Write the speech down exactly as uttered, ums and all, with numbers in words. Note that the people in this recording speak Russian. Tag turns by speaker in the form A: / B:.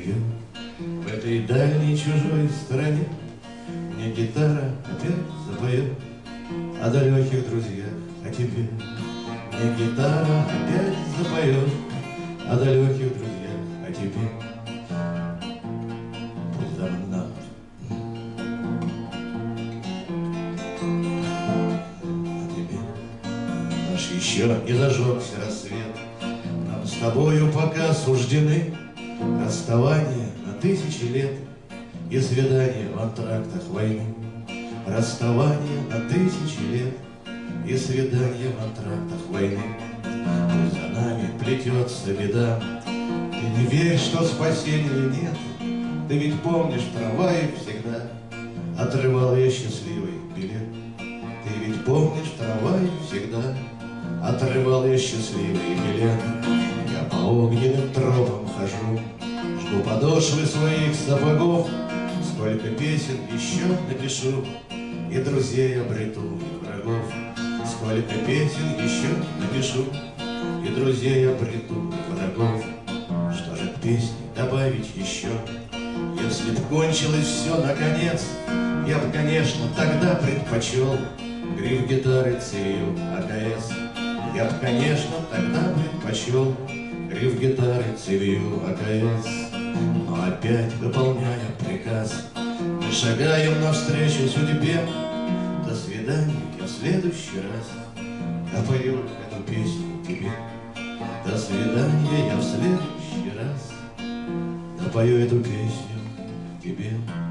A: придет. В этой дальней чужой стране мне гитара опять запоет о далеких друзьях, о тебе. Мне гитара опять запоет о далеких друзьях, о тебе. Пусть давно о тебе. Наш еще не зажегся рассвет, нам с тобою пока суждены расставания на тысячи лет и свидания в антрактах войны. Расставания на тысячи лет и свидания в антрактах войны. Пусть за нами плетется беда, ты не верь, что спасения нет. Ты ведь помнишь, трамваи всегда отрывал я счастливый билет. Ты ведь помнишь, трамваи всегда отрывал я счастливый билет. Я по огненным тропам хожу, жгу подошвы своих сапогов. Сколько песен еще напишу, и друзей обрету, и врагов. Сколько песен еще напишу, и друзей обрету, и врагов. Что же к песне добавить еще? Если б кончилось все наконец, я бы, конечно, тогда предпочел гриф гитары целью АКС. Я бы, конечно, тогда предпочел гриф гитары целью АКС. Но опять, выполняя приказ, мы шагаем навстречу судьбе. До свидания, я в следующий раз допою эту песню тебе. До свидания, я в следующий раз допою эту песню тебе.